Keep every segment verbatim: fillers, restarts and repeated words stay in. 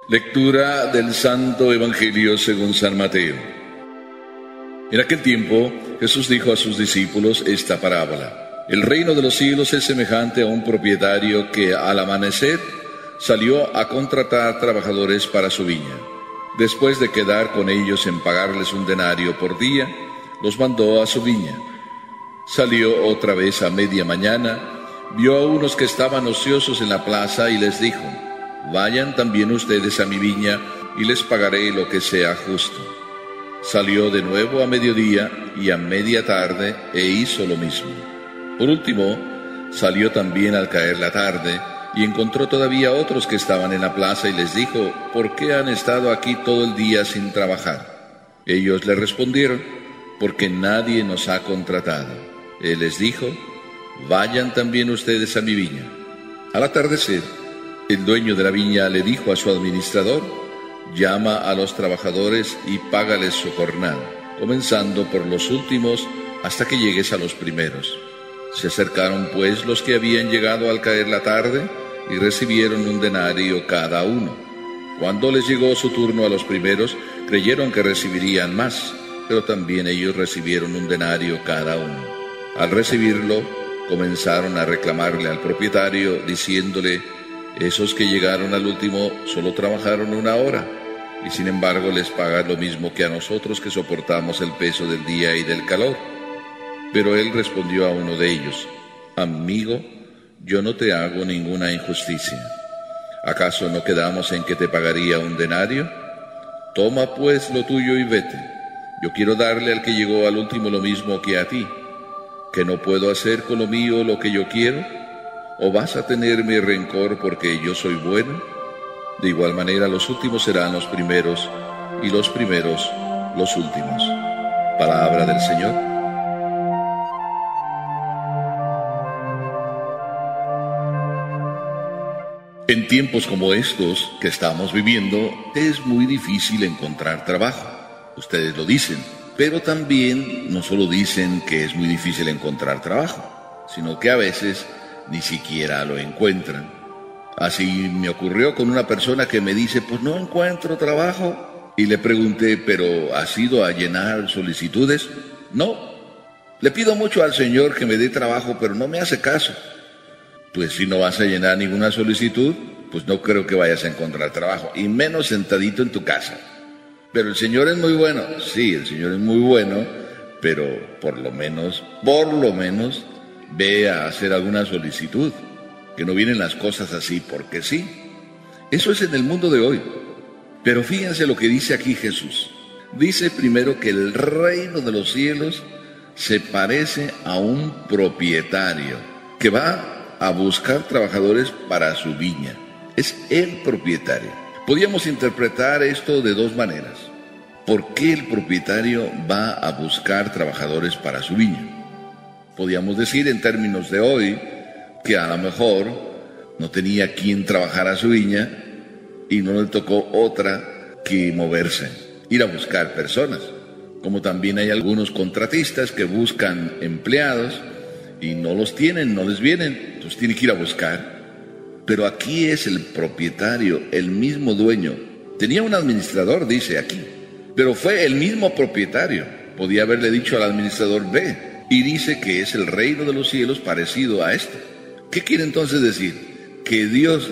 Lectura del Santo Evangelio según San Mateo. En aquel tiempo, Jesús dijo a sus discípulos esta parábola. El reino de los cielos es semejante a un propietario que al amanecer salió a contratar trabajadores para su viña. Después de quedar con ellos en pagarles un denario por día, los mandó a su viña. Salió otra vez a media mañana, vio a unos que estaban ociosos en la plaza y les dijo: vayan también ustedes a mi viña y les pagaré lo que sea justo. Salió de nuevo a mediodía y a media tarde e hizo lo mismo. Por último, salió también al caer la tarde y encontró todavía otros que estaban en la plaza y les dijo: ¿por qué han estado aquí todo el día sin trabajar? Ellos le respondieron: porque nadie nos ha contratado. Él les dijo: vayan también ustedes a mi viña. Al atardecer, el dueño de la viña le dijo a su administrador: llama a los trabajadores y págales su jornada, comenzando por los últimos hasta que llegues a los primeros. Se acercaron pues los que habían llegado al caer la tarde y recibieron un denario cada uno. Cuando les llegó su turno a los primeros, creyeron que recibirían más, pero también ellos recibieron un denario cada uno. Al recibirlo, comenzaron a reclamarle al propietario, diciéndole: esos que llegaron al último solo trabajaron una hora, y sin embargo les pagan lo mismo que a nosotros que soportamos el peso del día y del calor. Pero él respondió a uno de ellos: amigo, yo no te hago ninguna injusticia. ¿Acaso no quedamos en que te pagaría un denario? Toma pues lo tuyo y vete. Yo quiero darle al que llegó al último lo mismo que a ti. ¿Que no puedo hacer con lo mío lo que yo quiero? ¿O vas a tenerme rencor porque yo soy bueno? De igual manera los últimos serán los primeros, y los primeros los últimos. Palabra del Señor. En tiempos como estos que estamos viviendo, es muy difícil encontrar trabajo. Ustedes lo dicen, pero también no solo dicen que es muy difícil encontrar trabajo, sino que a veces ni siquiera lo encuentran. Así me ocurrió con una persona que me dice: pues no encuentro trabajo. Y le pregunté: ¿pero has ido a llenar solicitudes? No, le pido mucho al Señor que me dé trabajo, pero no me hace caso. Pues si no vas a llenar ninguna solicitud, pues no creo que vayas a encontrar trabajo, y menos sentadito en tu casa. Pero el Señor es muy bueno. Sí, el Señor es muy bueno, pero por lo menos, por lo menos, ve a hacer alguna solicitud, que no vienen las cosas así porque sí. Eso es en el mundo de hoy. Pero fíjense lo que dice aquí Jesús. Dice primero que el reino de los cielos se parece a un propietario que va a buscar trabajadores para su viña. Es el propietario. Podríamos interpretar esto de dos maneras. ¿Por qué el propietario va a buscar trabajadores para su viña? Podríamos decir en términos de hoy que a lo mejor no tenía quien trabajara a su viña y no le tocó otra que moverse, ir a buscar personas. Como también hay algunos contratistas que buscan empleados y no los tienen, no les vienen, entonces tienen que ir a buscar. Pero aquí es el propietario, el mismo dueño. Tenía un administrador, dice aquí, pero fue el mismo propietario. Podía haberle dicho al administrador: ve. Y dice que es el reino de los cielos parecido a esto. ¿Qué quiere entonces decir? Que Dios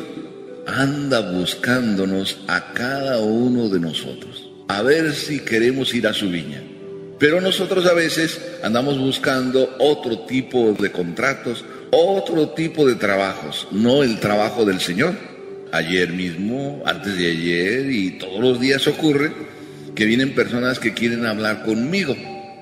anda buscándonos a cada uno de nosotros, a ver si queremos ir a su viña. Pero nosotros a veces andamos buscando otro tipo de contratos, otro tipo de trabajos, no el trabajo del Señor. Ayer mismo, antes de ayer y todos los días ocurre que vienen personas que quieren hablar conmigo.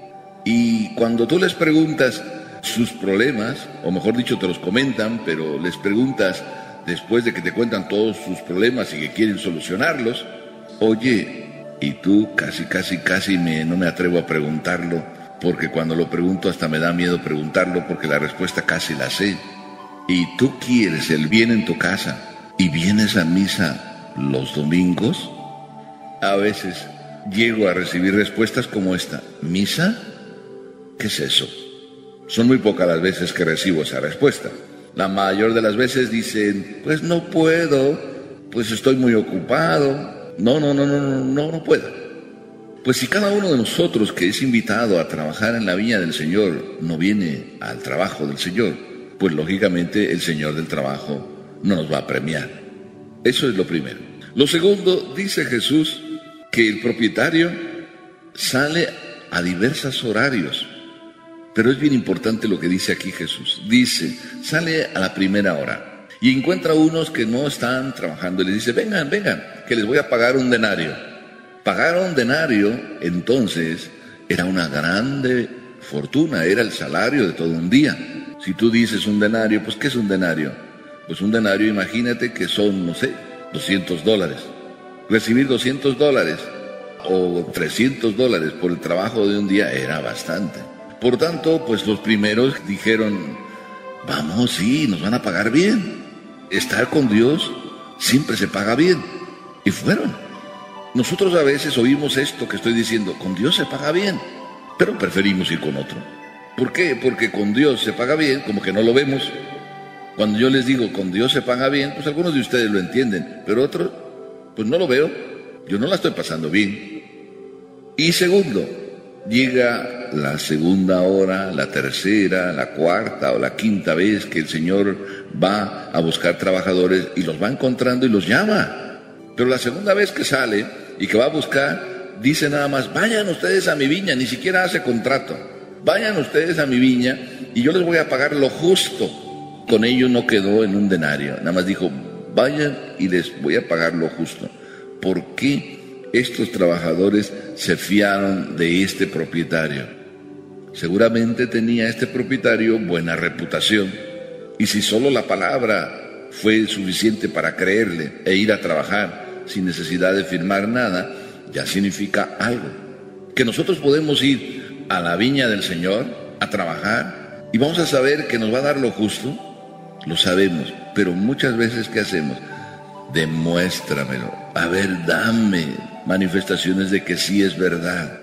Y cuando tú les preguntas sus problemas, o mejor dicho, te los comentan, pero les preguntas después de que te cuentan todos sus problemas y que quieren solucionarlos, oye, y tú casi, casi, casi me, no me atrevo a preguntarlo, porque cuando lo pregunto hasta me da miedo preguntarlo, porque la respuesta casi la sé. Y tú quieres el bien en tu casa y vienes a misa los domingos. A veces llego a recibir respuestas como esta: ¿misa? ¿Qué es eso? Son muy pocas las veces que recibo esa respuesta. La mayor de las veces dicen: pues no puedo, pues estoy muy ocupado. No, no, no, no, no, no, no puedo. Pues si cada uno de nosotros que es invitado a trabajar en la viña del Señor no viene al trabajo del Señor, pues lógicamente el Señor del trabajo no nos va a premiar. Eso es lo primero. Lo segundo, dice Jesús que el propietario sale a diversos horarios. Pero es bien importante lo que dice aquí Jesús. Dice, sale a la primera hora y encuentra unos que no están trabajando y les dice, vengan, vengan, que les voy a pagar un denario. Pagar un denario, entonces, era una grande fortuna, era el salario de todo un día. Si tú dices un denario, pues ¿qué es un denario? Pues un denario, imagínate que son, no sé, doscientos dólares. Recibir doscientos dólares o trescientos dólares por el trabajo de un día era bastante. Por tanto, pues los primeros dijeron, vamos, sí, nos van a pagar bien. Estar con Dios siempre se paga bien. Y fueron. Nosotros a veces oímos esto que estoy diciendo, con Dios se paga bien, pero preferimos ir con otro. ¿Por qué? Porque con Dios se paga bien, como que no lo vemos. Cuando yo les digo, con Dios se paga bien, pues algunos de ustedes lo entienden, pero otros, pues no lo veo. Yo no la estoy pasando bien. Y segundo, llega la segunda hora, la tercera, la cuarta o la quinta vez que el Señor va a buscar trabajadores y los va encontrando y los llama. Pero la segunda vez que sale y que va a buscar, dice nada más, vayan ustedes a mi viña, ni siquiera hace contrato. Vayan ustedes a mi viña y yo les voy a pagar lo justo. Con ello no quedó en un denario, nada más dijo, vayan y les voy a pagar lo justo. ¿Por qué estos trabajadores se fiaron de este propietario? Seguramente tenía este propietario buena reputación. Y si solo la palabra fue suficiente para creerle e ir a trabajar sin necesidad de firmar nada, ya significa algo. Que nosotros podemos ir a la viña del Señor a trabajar y vamos a saber que nos va a dar lo justo, lo sabemos, pero muchas veces ¿qué hacemos? Demuéstramelo, a ver, dame manifestaciones de que sí es verdad.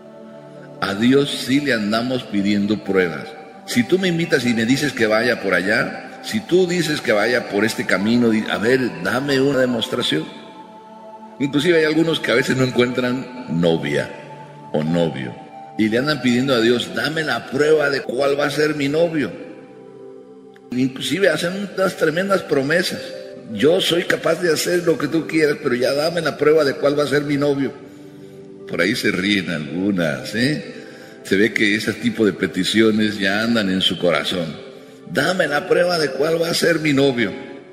A Dios sí le andamos pidiendo pruebas. Si tú me invitas y me dices que vaya por allá, si tú dices que vaya por este camino, a ver, dame una demostración. Inclusive hay algunos que a veces no encuentran novia o novio y le andan pidiendo a Dios, dame la prueba de cuál va a ser mi novio. Inclusive hacen unas tremendas promesas. Yo soy capaz de hacer lo que tú quieras, pero ya dame la prueba de cuál va a ser mi novio. Por ahí se ríen algunas, ¿eh? Se ve que ese tipo de peticiones ya andan en su corazón. Dame la prueba de cuál va a ser mi novio.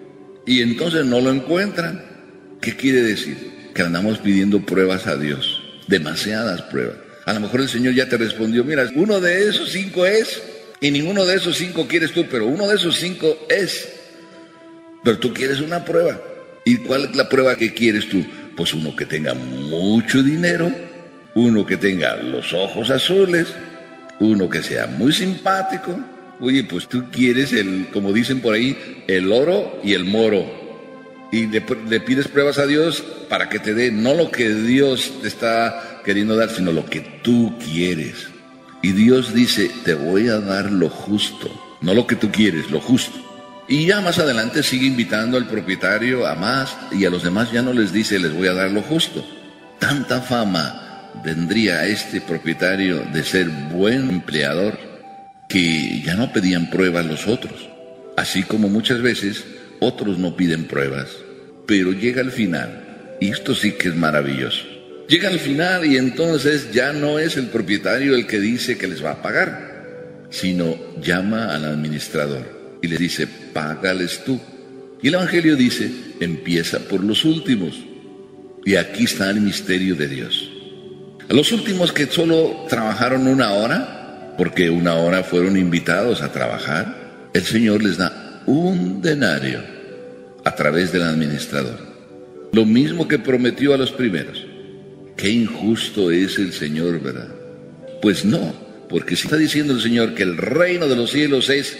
Y entonces no lo encuentran. ¿Qué quiere decir? Que andamos pidiendo pruebas a Dios. Demasiadas pruebas. A lo mejor el Señor ya te respondió, mira, uno de esos cinco es, y ninguno de esos cinco quieres tú, pero uno de esos cinco es. Pero tú quieres una prueba. ¿Y cuál es la prueba que quieres tú? Pues uno que tenga mucho dinero, uno que tenga los ojos azules, uno que sea muy simpático. Oye, pues tú quieres el, como dicen por ahí, el oro y el moro. Y le, le pides pruebas a Dios para que te dé no lo que Dios te está queriendo dar, sino lo que tú quieres. Y Dios dice, te voy a dar lo justo, no lo que tú quieres, lo justo. Y ya más adelante sigue invitando al propietario a más, y a los demás ya no les dice, les voy a dar lo justo. Tanta fama vendría a este propietario de ser buen empleador, que ya no pedían pruebas los otros. Así como muchas veces otros no piden pruebas. Pero llega al final, y esto sí que es maravilloso. Llega al final y entonces ya no es el propietario el que dice que les va a pagar, sino llama al administrador y le dice, págales tú. Y el Evangelio dice, empieza por los últimos. Y aquí está el misterio de Dios. A los últimos que solo trabajaron una hora, porque una hora fueron invitados a trabajar, el Señor les da un denario a través del administrador. Lo mismo que prometió a los primeros. Qué injusto es el Señor, ¿verdad? Pues no, porque si está diciendo el Señor que el reino de los cielos es,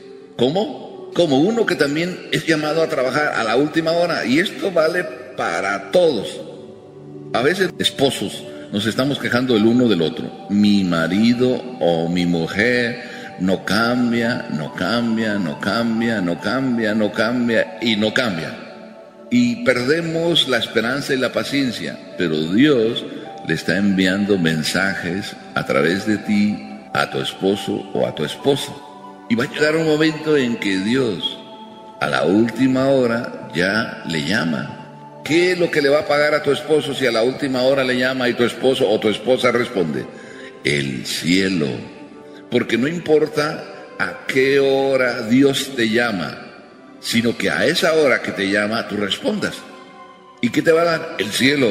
¿cómo? Como uno que también es llamado a trabajar a la última hora. Y esto vale para todos. A veces, esposos, nos estamos quejando el uno del otro. Mi marido o mi mujer no cambia, no cambia, no cambia, no cambia, no cambia y no cambia. y perdemos la esperanza y la paciencia, pero Dios le está enviando mensajes a través de ti a tu esposo o a tu esposa. Y va a llegar un momento en que Dios, a la última hora, ya le llama. ¿Qué es lo que le va a pagar a tu esposo si a la última hora le llama y tu esposo o tu esposa responde? El cielo. Porque no importa a qué hora Dios te llama, sino que a esa hora que te llama tú respondas. ¿Y qué te va a dar? El cielo.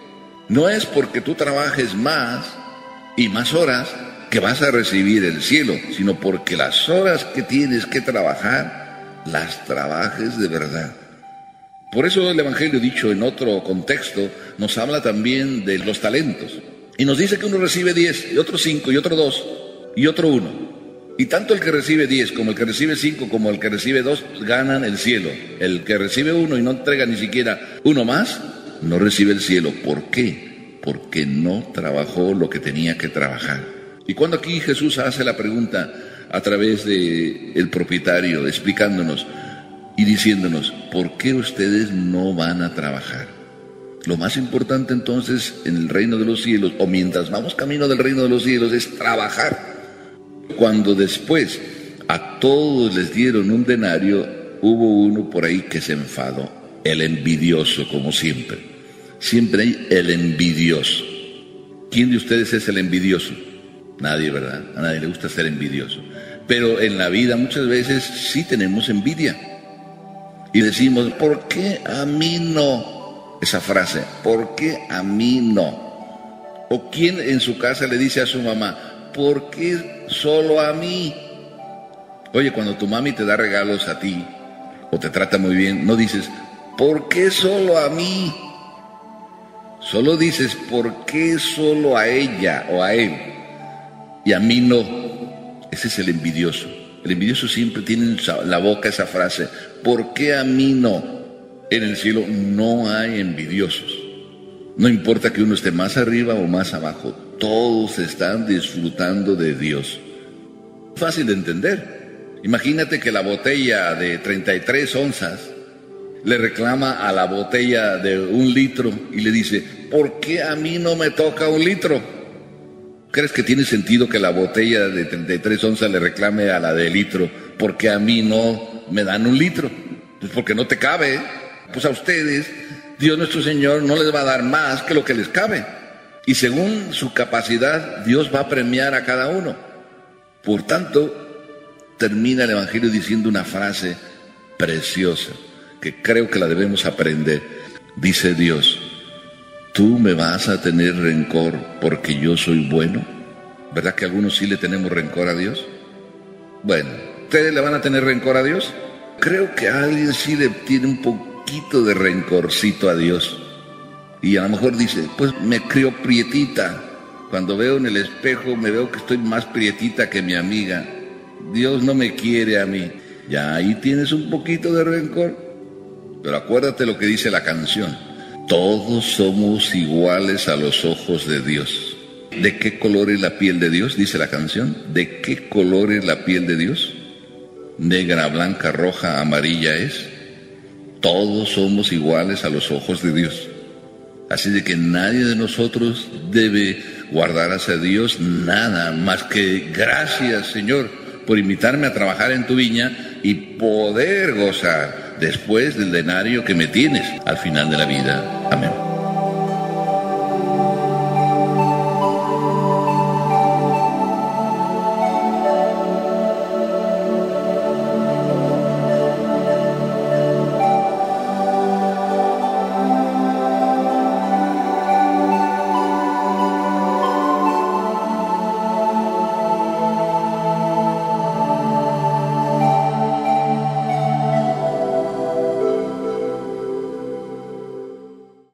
No es porque tú trabajes más y más horas que vas a recibir el cielo, sino porque las horas que tienes que trabajar, las trabajes de verdad. Por eso el Evangelio, dicho en otro contexto, nos habla también de los talentos. Y nos dice que uno recibe diez, y otro cinco, y otro dos, y otro uno. Y tanto el que recibe diez, como el que recibe cinco, como el que recibe dos, ganan el cielo. El que recibe uno y no entrega ni siquiera uno más, no recibe el cielo. ¿Por qué? Porque no trabajó lo que tenía que trabajar. Y cuando aquí Jesús hace la pregunta a través del propietario, explicándonos y diciéndonos, ¿por qué ustedes no van a trabajar? Lo más importante entonces en el reino de los cielos, o mientras vamos camino del reino de los cielos, es trabajar. Cuando después a todos les dieron un denario, hubo uno por ahí que se enfadó, el envidioso, como siempre. Siempre hay el envidioso. ¿Quién de ustedes es el envidioso? Nadie, ¿verdad? A nadie le gusta ser envidioso. Pero en la vida muchas veces sí tenemos envidia. Y decimos, ¿por qué a mí no? Esa frase, ¿por qué a mí no? O quién en su casa le dice a su mamá, ¿por qué solo a mí? Oye, cuando tu mami te da regalos a ti, o te trata muy bien, no dices, ¿por qué solo a mí? Solo dices, ¿por qué solo a ella o a él? Y a mí no. Ese es el envidioso. El envidioso siempre tiene en la boca esa frase, ¿por qué a mí no? En el cielo no hay envidiosos. No importa que uno esté más arriba o más abajo, todos están disfrutando de Dios. Fácil de entender. Imagínate que la botella de treinta y tres onzas le reclama a la botella de un litro y le dice, ¿por qué a mí no me toca un litro? ¿Crees que tiene sentido que la botella de treinta y tres onzas le reclame a la de litro, ¿por qué a mí no me dan un litro? Pues porque no te cabe, ¿eh? Pues a ustedes, Dios nuestro Señor no les va a dar más que lo que les cabe. Y según su capacidad, Dios va a premiar a cada uno. Por tanto, termina el Evangelio diciendo una frase preciosa, que creo que la debemos aprender. Dice Dios, ¿tú me vas a tener rencor porque yo soy bueno? ¿Verdad que algunos sí le tenemos rencor a Dios? Bueno, ¿ustedes le van a tener rencor a Dios? Creo que a alguien sí le tiene un poquito de rencorcito a Dios. Y a lo mejor dice, pues me crió prietita. Cuando veo en el espejo me veo que estoy más prietita que mi amiga. Dios no me quiere a mí. Ya ahí tienes un poquito de rencor. Pero acuérdate lo que dice la canción. Todos somos iguales a los ojos de Dios. ¿De qué color es la piel de Dios? Dice la canción. ¿De qué color es la piel de Dios? Negra, blanca, roja, amarilla es. Todos somos iguales a los ojos de Dios. Así de que nadie de nosotros debe guardar hacia Dios nada más que gracias, Señor, por invitarme a trabajar en tu viña y poder gozar después del denario que me tienes al final de la vida. Amén.